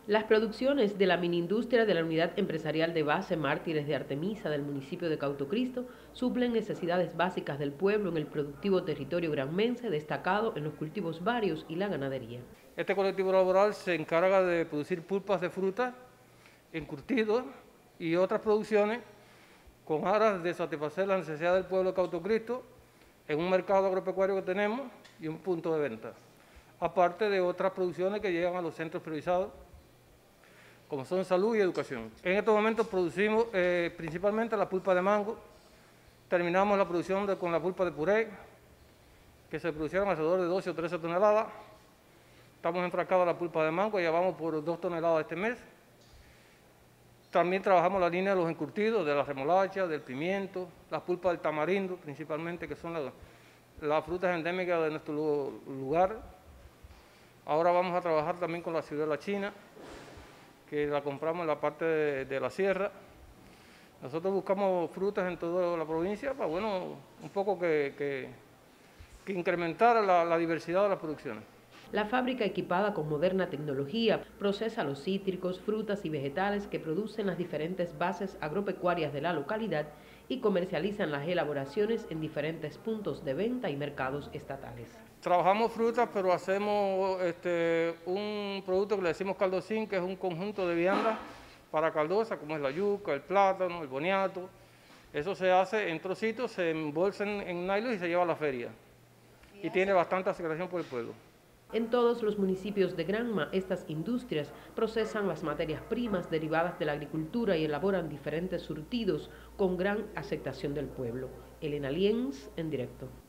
Las producciones de la miniindustria de la Unidad Empresarial de Base Mártires de Artemisa del municipio de Cautocristo suplen necesidades básicas del pueblo en el productivo territorio granmense, destacado en los cultivos varios y la ganadería. Este colectivo laboral se encarga de producir pulpas de fruta, encurtidos y otras producciones con aras de satisfacer la necesidad del pueblo de Cautocristo en un mercado agropecuario que tenemos y un punto de venta, aparte de otras producciones que llegan a los centros priorizados, como son salud y educación. En estos momentos producimos principalmente la pulpa de mango. Terminamos la producción con la pulpa de puré, que se producieron alrededor de 12 o 13 toneladas. Estamos enfrascados en la pulpa de mango, ya vamos por 2 toneladas este mes. También trabajamos la línea de los encurtidos, de la remolacha, del pimiento, las pulpas del tamarindo principalmente, que son las frutas endémicas de nuestro lugar. Ahora vamos a trabajar también con la ciruela china, que la compramos en la parte de la sierra. Nosotros buscamos frutas en toda la provincia para, bueno, un poco que incrementar la diversidad de las producciones. La fábrica, equipada con moderna tecnología, procesa los cítricos, frutas y vegetales que producen las diferentes bases agropecuarias de la localidad y comercializan las elaboraciones en diferentes puntos de venta y mercados estatales. Trabajamos frutas, pero hacemos un producto que le decimos caldocín, que es un conjunto de viandas para caldosa, como es la yuca, el plátano, el boniato. Eso se hace en trocitos, se embolsa en nylon y se lleva a la feria. Y tiene bastante aceptación por el pueblo. En todos los municipios de Granma, estas industrias procesan las materias primas derivadas de la agricultura y elaboran diferentes surtidos con gran aceptación del pueblo. Elena Lienz, en directo.